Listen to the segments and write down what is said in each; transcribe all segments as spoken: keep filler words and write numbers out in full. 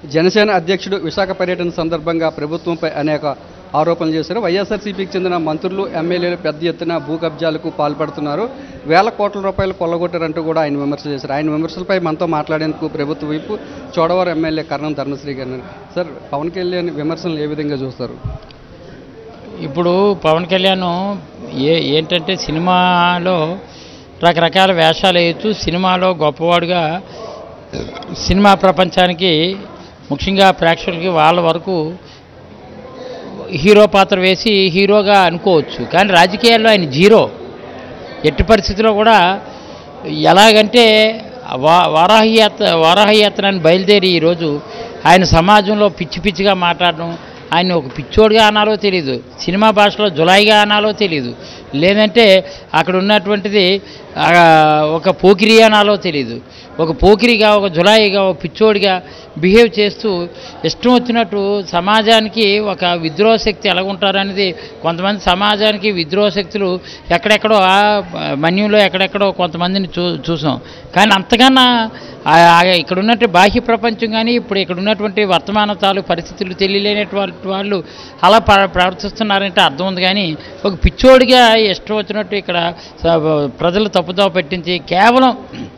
జనసేన అధ్యక్షుడు విశాఖ పర్యటన సందర్భంగా ప్రభుత్వంపై అనేక ఆరోపణలు చేశారు. వైఎస్ఆర్సీపీకి చెందిన మంత్రులు, ఎమ్మెల్యేలు పెద్ద ఎత్తున భూ కబ్జాలకు పాల్పడుతున్నారు, వేల కోట్ల రూపాయలు కొల్లగొట్టారంటూ కూడా ఆయన విమర్శలు చేశారు. ఆయన విమర్శలపై మనతో మాట్లాడేందుకు ప్రభుత్వ వైపు చోడవరం ఎమ్మెల్యే కరణం ధర్మశ్రీ గారు. సార్, పవన్ కళ్యాణ్ విమర్శలను ఏ విధంగా చూస్తారు? ఇప్పుడు పవన్ కళ్యాణ్ ఏ ఏంటంటే సినిమాలో రకరకాల వేషాలు వేయచ్చు, సినిమాలో గొప్పవాడుగా సినిమా ప్రపంచానికి ముఖ్యంగా ప్రేక్షకులకి వాళ్ళ వరకు హీరో పాత్ర వేసి హీరోగా అనుకోవచ్చు. కానీ రాజకీయాల్లో ఆయన జీరో. ఎట్టి పరిస్థితిలో కూడా ఎలాగంటే వా వారాహి యాత్ర వారాహి యాత్రని బయలుదేరి ఈరోజు ఆయన సమాజంలో పిచ్చి పిచ్చిగా మాట్లాడడం, ఆయన ఒక పిచ్చోడిగా అనాలో తెలియదు, సినిమా భాషలో జులాయిగా అనాలో తెలియదు, లేదంటే అక్కడ ఉన్నటువంటిది ఒక పోకిరి అనాలో తెలియదు. ఒక పోకిరిగా, ఒక జులాయిగా, ఒక పిచ్చోడిగా బిహేవ్ చేస్తూ ఇష్టం వచ్చినట్టు సమాజానికి ఒక విద్రోహ శక్తి ఎలాగుంటారనేది కొంతమంది సమాజానికి విద్రోహ శక్తులు ఎక్కడెక్కడో మన్యంలో ఎక్కడెక్కడో కొంతమందిని చూ చూసాం. కానీ అంతకన్నా ఇక్కడ ఉన్నటువంటి బాహ్య ప్రపంచం కానీ ఇప్పుడు ఇక్కడ ఉన్నటువంటి వర్తమాన తాలూ పరిస్థితులు తెలియలేనటువంటి వాళ్ళు అలా ప్రవర్తిస్తున్నారంటే అర్థం ఉంది. కానీ ఒక పిచ్చోడిగా ఇష్టం వచ్చినట్టు ఇక్కడ ప్రజలు తప్పుదోవ పెట్టించి కేవలం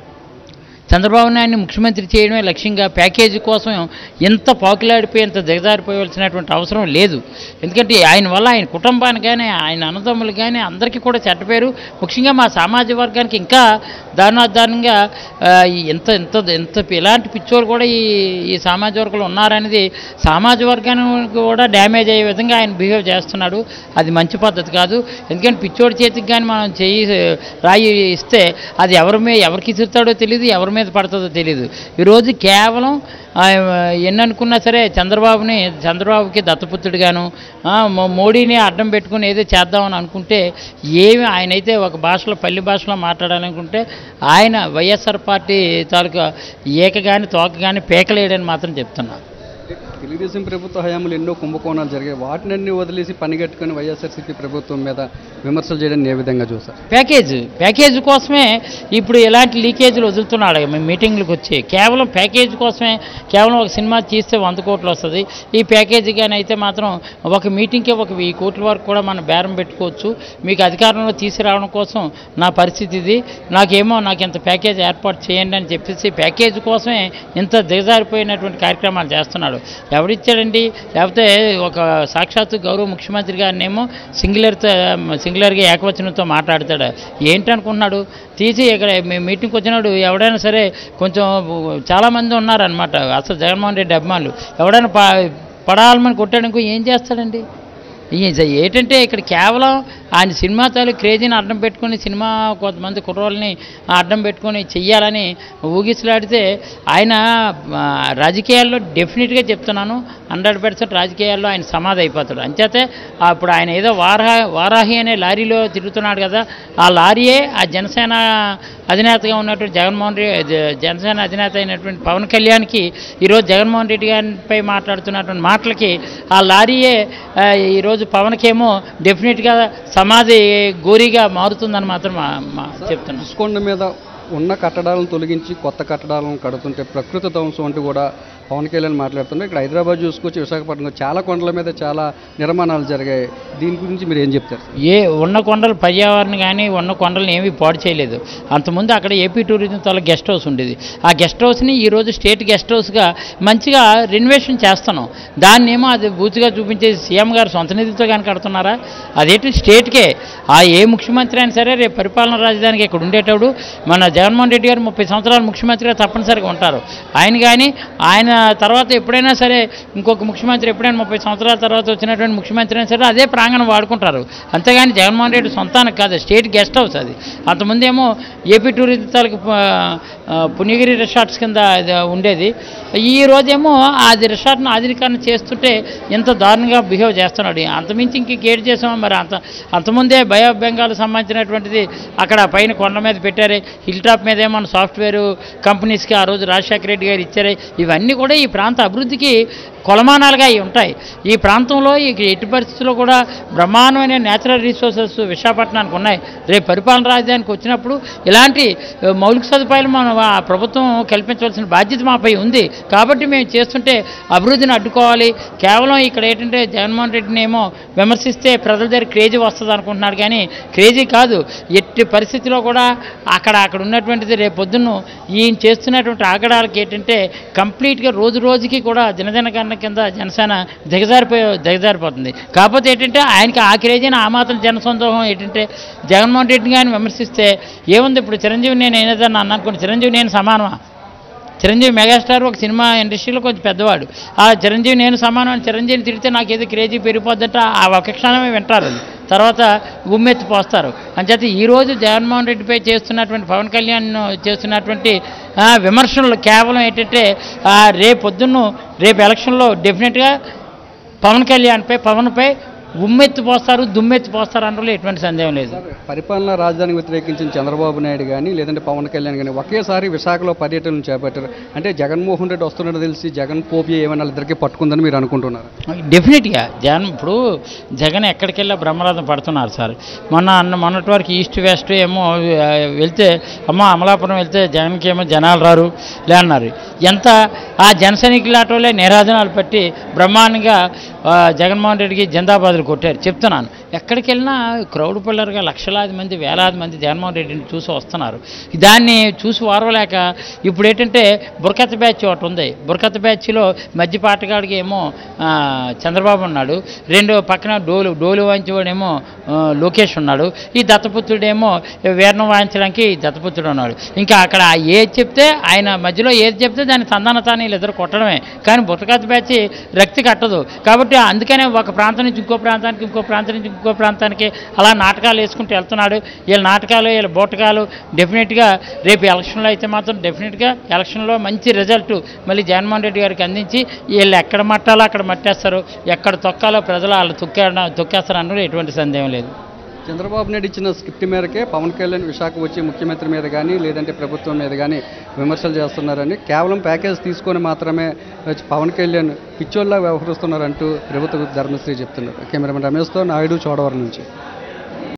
చంద్రబాబు నాయుడిని ముఖ్యమంత్రి చేయడమే లక్ష్యంగా ప్యాకేజీ కోసం ఎంత పాకులాడిపోయి ఎంత దిగజారిపోవలసినటువంటి అవసరం లేదు. ఎందుకంటే ఆయన వల్ల ఆయన కుటుంబానికి కానీ ఆయన అన్నదమ్ములు కానీ అందరికీ కూడా చెడ్డ పేరు, ముఖ్యంగా మా సామాజిక వర్గానికి ఇంకా దారుణాదారుణంగా ఎంత ఎంత ఎంత ఇలాంటి పిచ్చోళ్ళు కూడా ఈ ఈ సామాజిక వర్గంలో ఉన్నారనేది సామాజిక వర్గానికి కూడా డ్యామేజ్ అయ్యే విధంగా ఆయన బిహేవ్ చేస్తున్నాడు. అది మంచి పద్ధతి కాదు. ఎందుకంటే పిచ్చోడి చేతికి కానీ మనం చేయి రాయి ఇస్తే అది ఎవరి మీద ఎవరికి ఇస్తాడో తెలియదు, ఎవరి మీద పడుతుందో తెలియదు. ఈరోజు కేవలం ఎన్ననుకున్నా సరే చంద్రబాబుని చంద్రబాబుకి దత్తపుత్రుడిగాను మోడీని అడ్డం పెట్టుకుని ఏదో చేద్దామని అనుకుంటే ఏమి ఆయనైతే ఒక భాషలో పల్లి భాషలో మాట్లాడాలనుకుంటే ఆయన వైఎస్ఆర్ పార్టీ తాలూకా ఏక కానీ తోక కానీ పేకలేయడని మాత్రం చెప్తున్నా. తెలుగుదేశం ప్రభుత్వ హయాంలో ఎన్నో కుంభకోణాలు జరిగాయి, వాటినన్నీ వదిలేసి పనిగట్టుకుని వైఎస్ఆర్సీపీ ప్రభుత్వం మీద విమర్శలు చేయడాన్ని ఏ విధంగా చూస్తారు? ప్యాకేజ్ ప్యాకేజ్ కోసమే ఇప్పుడు ఎలాంటి లీకేజీలు వదులుతున్నాడు. మేము మీటింగ్లకు వచ్చి కేవలం ప్యాకేజ్ కోసమే, కేవలం ఒక సినిమా తీస్తే వంద కోట్లు వస్తుంది, ఈ ప్యాకేజీ కానీ అయితే మాత్రం ఒక మీటింగ్కే ఒక వెయ్యి కోట్ల వరకు కూడా మనం బేరం పెట్టుకోవచ్చు, మీకు అధికారంలో తీసుకురావడం కోసం నా పరిస్థితి ఇది, నాకేమో నాకు ఇంత ప్యాకేజ్ ఏర్పాటు చేయండి అని చెప్పేసి ప్యాకేజ్ కోసమే ఇంత దిగజారిపోయినటువంటి కార్యక్రమాలు చేస్తున్నాడు. ఎవరిచ్చాడండి? లేకపోతే ఒక సాక్షాత్తు గౌరవ ముఖ్యమంత్రి గారినేమో సింగులర్తో సింగులర్గా ఏకవచనంతో మాట్లాడతాడు. ఏంటనుకుంటున్నాడు? తీసి ఇక్కడ మీటింగ్కి వచ్చినాడు ఎవడైనా సరే కొంచెం చాలామంది ఉన్నారనమాట అసలు జగన్మోహన్ రెడ్డి అభిమానులు, ఎవడైనా ప పడాలని కొట్టాడనుకో ఏం చేస్తాడండి? ఏంటంటే ఇక్కడ కేవలం ఆయన సినిమా తాలూ క్రేజీని అడ్డం పెట్టుకొని సినిమా కొంతమంది కుర్రోళ్ళని అడ్డం పెట్టుకొని చెయ్యాలని ఊగిసలాడితే ఆయన రాజకీయాల్లో డెఫినెట్గా చెప్తున్నాను హండ్రెడ్ పర్సెంట్ రాజకీయాల్లో ఆయన సమాధి అయిపోతాడు. అంచేతే ఇప్పుడు ఆయన ఏదో వారా వారాహి అనే లారీలో తిరుగుతున్నాడు కదా, ఆ లారీయే ఆ జనసేన అధినేతగా ఉన్నటువంటి జగన్మోహన్ రెడ్డి జనసేన అధినేత అయినటువంటి పవన్ కళ్యాణ్కి ఈరోజు జగన్మోహన్ రెడ్డి గారిపై మాట్లాడుతున్నటువంటి మాటలకి ఆ లారీయే ఈరోజు పవన్కేమో డెఫినెట్గా సమాధి గోరీగా మారుతుందని మాత్రం చెప్తున్నాను. రుషికొండ మీద ఉన్న కట్టడాలను తొలగించి కొత్త కట్టడాలను కడుతుంటే ప్రకృతి ధ్వంసం అంటూ కూడా పవన్ కళ్యాణ్ మాట్లాడుతుంటే ఇక్కడ హైదరాబాద్ చూసుకొచ్చి విశాఖపట్నం చాలా కొండల మీద చాలా నిర్మాణాలు జరిగాయి. దీని గురించి మీరు ఏం చెప్తారు? ఏ ఉన్న కొండలు పర్యావరణం కానీ ఉన్న కొండలను ఏమీ పాడు చేయలేదు. అంతకుముందు అక్కడ ఏపీ టూరిజం తల గెస్ట్ హౌస్ ఉండేది. ఆ గెస్ట్ హౌస్ని ఈరోజు స్టేట్ గెస్ట్ హౌస్గా మంచిగా రెనోవేషన్ చేస్తున్నాం. దాన్ని ఏమో అది బూతుగా చూపించేసి సీఎం గారు సొంత నిధులతో కానీ కడుతున్నారా? అదేంటి స్టేట్కే ఆ ఏ ముఖ్యమంత్రి అయినా సరే రేపు పరిపాలనా రాజధానికి ఇక్కడ ఉండేటప్పుడు మన జగన్మోహన్ రెడ్డి గారు ముప్పై సంవత్సరాలు ముఖ్యమంత్రిగా తప్పనిసరిగా ఉంటారు. ఆయన కానీ ఆయన తర్వాత ఎప్పుడైనా సరే ఇంకొక ముఖ్యమంత్రి ఎప్పుడైనా ముప్పై సంవత్సరాల తర్వాత వచ్చినటువంటి ముఖ్యమంత్రి అయినా సరే అదే ప్రాంగణం వాడుకుంటారు. అంతేగాని జగన్మోహన్ రెడ్డి సొంతానికి కాదు, స్టేట్ గెస్ట్ హౌస్ అది. అంతకుముందేమో ఏపీ టూరిజం తాలూకు పుణ్యగిరి రిసార్ట్స్ కింద ఉండేది. ఈ రోజేమో అది రిసార్ట్ను ఆధునీకరణ చేస్తుంటే ఎంత దారుణంగా బిహేవ్ చేస్తున్నాడు. అంతమించి ఇంక గేట్ చేసామో మరి అంత అంతకుముందే బై ఆఫ్ బెంగాల్ సంబంధించినటువంటిది అక్కడ పైన కొండ మీద పెట్టారే, హిల్ టాప్ మీద ఏమో సాఫ్ట్వేర్ కంపెనీస్కి ఆ రోజు రాజశేఖర రెడ్డి గారు ఇచ్చారే. ఇవన్నీ కూడా ఈ ప్రాంత అభివృద్ధికి కొలమానాలుగా అవి ఉంటాయి. ఈ ప్రాంతంలో ఈ ఎట్టి పరిస్థితుల్లో కూడా బ్రహ్మాండమైన నేచురల్ రిసోర్సెస్ విశాఖపట్నానికి ఉన్నాయి. రేపు పరిపాలన రాజధానికి వచ్చినప్పుడు ఇలాంటి మౌలిక సదుపాయాలు మనం ఆ ప్రభుత్వం కల్పించవలసిన బాధ్యత మాపై ఉంది. కాబట్టి మేము చేస్తుంటే అభివృద్ధిని అడ్డుకోవాలి. కేవలం ఇక్కడ ఏంటంటే జగన్మోహన్ రెడ్డిని ఏమో విమర్శిస్తే ప్రజల దగ్గర క్రేజీ వస్తుంది అనుకుంటున్నారు, కానీ క్రేజీ కాదు. ఎట్టి పరిస్థితిలో కూడా అక్కడ అక్కడ ఉన్నటువంటిది రేపు పొద్దున్న ఈయన చేస్తున్నటువంటి ఆగడాలకి ఏంటంటే కంప్లీట్గా రోజు రోజుకి కూడా జనజనగణన కింద జనసేన దిగజారిపోయి దిగజారిపోతుంది. కాకపోతే ఏంటంటే ఆయనకి ఆ క్రేజీని ఆ మాత్రం జనసందోహం ఏంటంటే జగన్మోహన్ రెడ్డిని కానీ విమర్శిస్తే ఏముంది, ఇప్పుడు చిరంజీవి నేను ఏదన్నా అన్న అనుకోండి, చిరంజీవి నేను సమానమా? చిరంజీవి మెగాస్టార్ ఒక సినిమా ఇండస్ట్రీలో కొంచెం పెద్దవాడు. ఆ చిరంజీవి నేను సమానం అని చిరంజీవిని తిడితే నాకు ఏదో క్రేజీ పెరిగిపోద్దంటే ఆ ఒక క్షణమే వింటారు, తర్వాత ఉమ్మెత్తి పోస్తారు. అంచేత ఈరోజు జగన్మోహన్ రెడ్డిపై చేస్తున్నటువంటి పవన్ కళ్యాణ్ చేస్తున్నటువంటి విమర్శలు కేవలం ఏంటంటే రేపు పొద్దున్న రేపు ఎలక్షన్లో డెఫినెట్గా పవన్ కళ్యాణ్పై పవన్పై ఉమ్మెత్తి పోస్తారు, దుమ్మెత్తి పోస్తారు అనడంలో ఎటువంటి సందేహం లేదు. పరిపాలనా రాజధానికి వ్యతిరేకించిన చంద్రబాబు నాయుడు కానీ లేదంటే పవన్ కళ్యాణ్ కానీ ఒకేసారి విశాఖలో పర్యటనలు చేపట్టారు. అంటే జగన్మోహన్ రెడ్డి వస్తున్నట్టు తెలిసి జగన్ పోపియా ఏమైనా ఇద్దరికి పట్టుకుందని మీరు అనుకుంటున్నారు? డెఫినెట్గా జగన్ ఇప్పుడు జగన్ ఎక్కడికి వెళ్ళా బ్రహ్మరథం పడుతున్నారు సార్. మొన్న అన్న మొన్నటి వరకు ఈస్ట్ వెస్ట్ ఏమో వెళ్తే అమ్మ అమలాపురం వెళ్తే జగన్కి ఏమో జనాలు రారు లే అన్నారు. ఎంత ఆ జనసైనికుల ఆటోలే నిరాధనాలు పట్టి బ్రహ్మాండంగా జగన్మోహన్ రెడ్డికి జిందాబాదులు కొట్టారు. చెప్తున్నాను, ఎక్కడికి వెళ్ళినా క్రౌడ్ పుల్లర్గా లక్షలాది మంది వేలాది మంది జగన్మోహన్ రెడ్డిని చూసి వస్తున్నారు. దాన్ని చూసి వారవలేక ఇప్పుడు ఏంటంటే బుర్కత్ బ్యాచ్ ఒకటి ఉంది. బుర్కత్ బ్యాచ్లో మధ్య పాటగాడికి ఏమో చంద్రబాబు ఉన్నాడు, రెండు పక్కన డోలు డోలు వాయించేవాడేమో లోకేష్ ఉన్నాడు, ఈ దత్తపుత్రుడేమో వీరణం వాయించడానికి దత్తపుత్రుడు ఉన్నాడు. ఇంకా అక్కడ ఏది చెప్తే ఆయన మధ్యలో ఏది చెప్తే దాన్ని సంధానతాన్ని వీళ్ళిద్దరు కొట్టడమే, కానీ బుర్కత్ బ్యాచ్ రక్తి కట్టదు. కాబట్టి అందుకనే ఒక ప్రాంతం నుంచి ఇంకో ప్రాంతానికి ఇంకో ప్రాంతం నుంచి ఇంకో ప్రాంతానికి అలా నాటకాలు వేసుకుంటూ వెళ్తున్నాడు. వీళ్ళ నాటకాలు వీళ్ళ బోటకాలు డెఫినెట్గా రేపు ఎలక్షన్లో అయితే మాత్రం డెఫినెట్గా ఎలక్షన్లో మంచి రిజల్ట్ మళ్ళీ జగన్మోహన్ రెడ్డి గారికి అందించి వీళ్ళు ఎక్కడ మట్టాలో అక్కడ మట్టేస్తారు, ఎక్కడ తొక్కాలో ప్రజలు వాళ్ళు తొక్కే తొక్కేస్తారు అన్నది ఎటువంటి సందేహం లేదు. చంద్రబాబు నాయుడు ఇచ్చిన స్క్రిప్ట్ మేరకే పవన్ కళ్యాణ్ విశాఖ వచ్చి ముఖ్యమంత్రి మీద కానీ లేదంటే ప్రభుత్వం మీద కానీ విమర్శలు చేస్తున్నారని, కేవలం ప్యాకేజ్ తీసుకొని మాత్రమే పవన్ కళ్యాణ్ పిచ్చోళ్ళ వ్యవహరిస్తున్నారంటూ ప్రభుత్వ ధర్మశ్రీ చెప్తున్నారు. కెమెరామెన్ రమేష్తో నాయుడు చోడవరం నుంచి.